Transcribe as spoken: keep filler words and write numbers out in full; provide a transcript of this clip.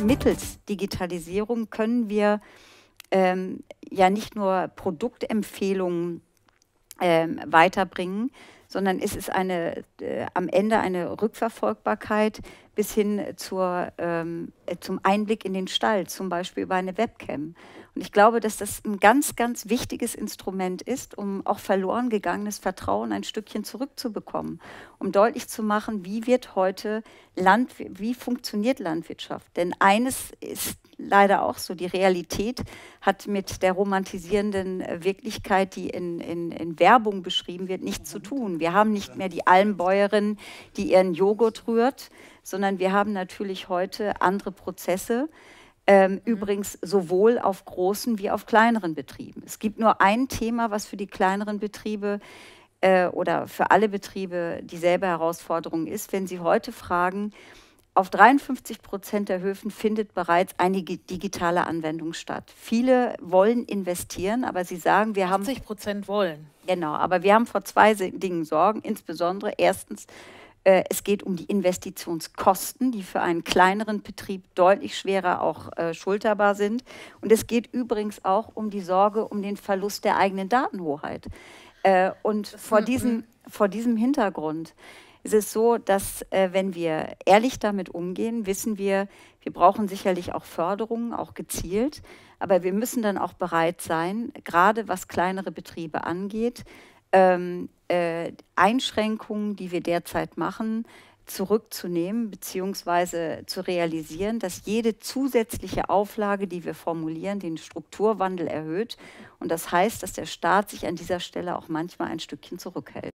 mittels Digitalisierung können wir ähm, ja nicht nur Produktempfehlungen ähm, weiterbringen, sondern es ist eine, äh, am Ende eine Rückverfolgbarkeit bis hin zur, ähm, äh, zum Einblick in den Stall, zum Beispiel über eine Webcam. Und ich glaube, dass das ein ganz, ganz wichtiges Instrument ist, um auch verloren gegangenes Vertrauen ein Stückchen zurückzubekommen, um deutlich zu machen, wie wird heute Land, wie funktioniert Landwirtschaft. Denn eines ist leider auch so, die Realität hat mit der romantisierenden Wirklichkeit, die in, in, in Werbung beschrieben wird, nichts zu tun. Wir haben nicht mehr die Almbäuerin, die ihren Joghurt rührt, sondern wir haben natürlich heute andere Prozesse, ähm, mhm. übrigens sowohl auf großen wie auf kleineren Betrieben. Es gibt nur ein Thema, was für die kleineren Betriebe äh, oder für alle Betriebe dieselbe Herausforderung ist. Wenn Sie heute fragen, auf dreiundfünfzig Prozent der Höfen findet bereits eine digitale Anwendung statt. Viele wollen investieren, aber sie sagen, wir haben... achtzig Prozent wollen. Genau, aber wir haben vor zwei Dingen Sorgen. Insbesondere erstens, äh, es geht um die Investitionskosten, die für einen kleineren Betrieb deutlich schwerer auch äh, schulterbar sind. Und es geht übrigens auch um die Sorge um den Verlust der eigenen Datenhoheit. Äh, und vor diesem, vor diesem Hintergrund ist es so, dass äh, wenn wir ehrlich damit umgehen, wissen wir, wir brauchen sicherlich auch Förderungen, auch gezielt, aber wir müssen dann auch bereit sein, gerade was kleinere Betriebe angeht, ähm, äh, Einschränkungen, die wir derzeit machen, zurückzunehmen bzw. zu realisieren, dass jede zusätzliche Auflage, die wir formulieren, den Strukturwandel erhöht. Und das heißt, dass der Staat sich an dieser Stelle auch manchmal ein Stückchen zurückhält.